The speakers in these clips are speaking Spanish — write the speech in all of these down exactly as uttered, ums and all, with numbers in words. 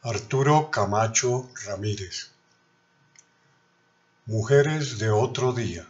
Arturo Camacho Ramírez. Mujeres de otro día.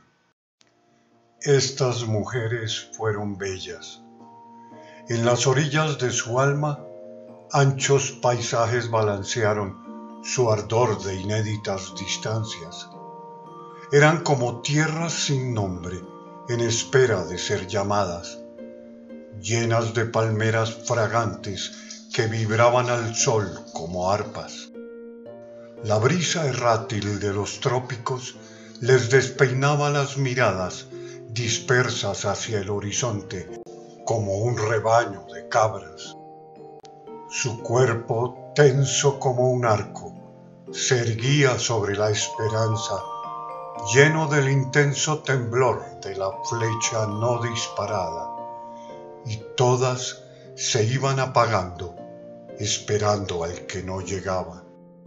Estas mujeres fueron bellas. En las orillas de su alma, anchos paisajes balancearon su ardor de inéditas distancias. Eran como tierras sin nombre, en espera de ser llamadas, llenas de palmeras fragantes que vibraban al sol como arpas. La brisa errátil de los trópicos les despeinaba las miradas dispersas hacia el horizonte como un rebaño de cabras. Su cuerpo, tenso como un arco, se erguía sobre la esperanza, lleno del intenso temblor de la flecha no disparada, y todas se iban apagando, esperando al que no llegaba.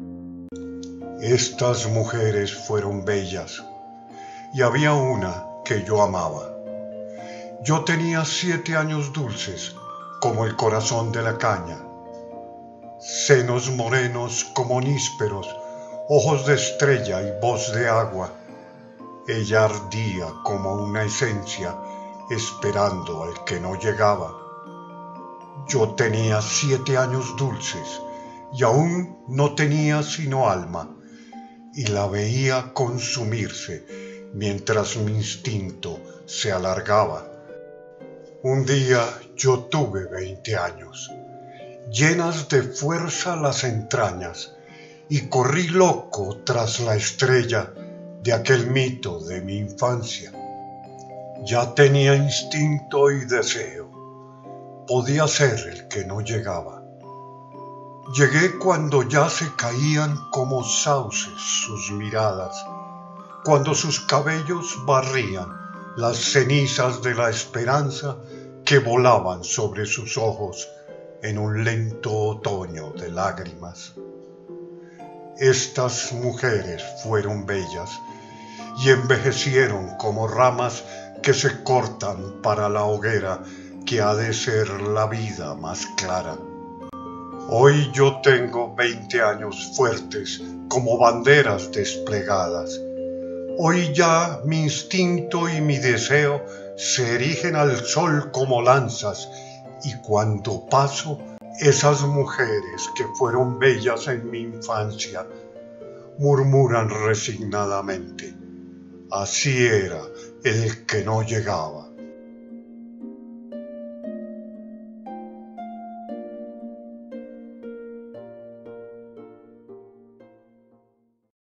Estas mujeres fueron bellas, y había una que yo amaba. Yo tenía siete años dulces, como el corazón de la caña, senos morenos como nísperos, ojos de estrella y voz de agua. Ella ardía como una esencia, esperando al que no llegaba. Yo tenía siete años dulces, y aún no tenía sino alma, y la veía consumirse mientras mi instinto se alargaba. Un día yo tuve veinte años, llenas de fuerza las entrañas, y corrí loco tras la estrella de aquel mito de mi infancia. Ya tenía instinto y deseo, podía ser el que no llegaba. Llegué cuando ya se caían como sauces sus miradas, cuando sus cabellos barrían las cenizas de la esperanza que volaban sobre sus ojos en un lento otoño de lágrimas. Estas mujeres fueron bellas y envejecieron como ramas que se cortan para la hoguera que ha de ser la vida más clara. Hoy yo tengo veinte años fuertes como banderas desplegadas. Hoy ya mi instinto y mi deseo se erigen al sol como lanzas, y cuando paso, esas mujeres que fueron bellas en mi infancia murmuran resignadamente: así era el que no llegaba.